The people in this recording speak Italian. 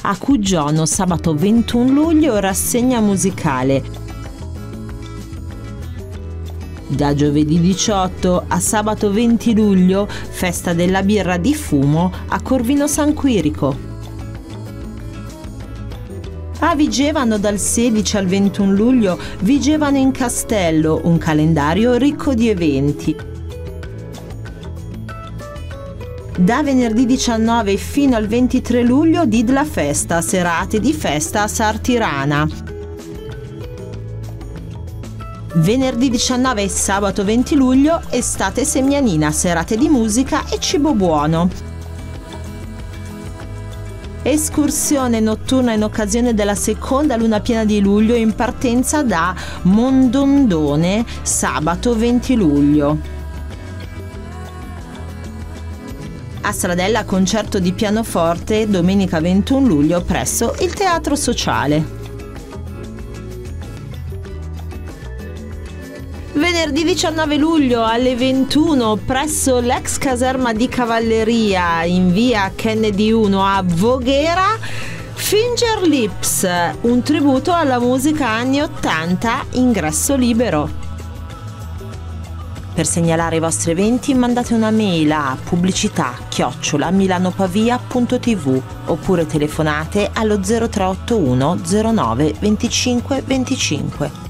a Cuggiono sabato 21 luglio rassegna musicale. Da giovedì 18 a sabato 20 luglio festa della birra di fumo a Corvino San Quirico. A Vigevano dal 16 al 21 luglio Vigevano in Castello, un calendario ricco di eventi. Da venerdì 19 fino al 23 luglio Didla Festa, serate di festa a Sartirana. Venerdì 19 e sabato 20 luglio Estate Semianina, serate di musica e cibo buono. Escursione notturna in occasione della seconda luna piena di luglio in partenza da Mondondone sabato 20 luglio. A Stradella concerto di pianoforte domenica 21 luglio presso il Teatro Sociale. Venerdì 19 luglio alle 21 presso l'ex caserma di cavalleria in via Kennedy 1 a Voghera, Finger Lips, un tributo alla musica anni 80, ingresso libero. Per segnalare i vostri eventi mandate una mail a pubblicità@milanopavia.tv oppure telefonate allo 0381 09 25 25.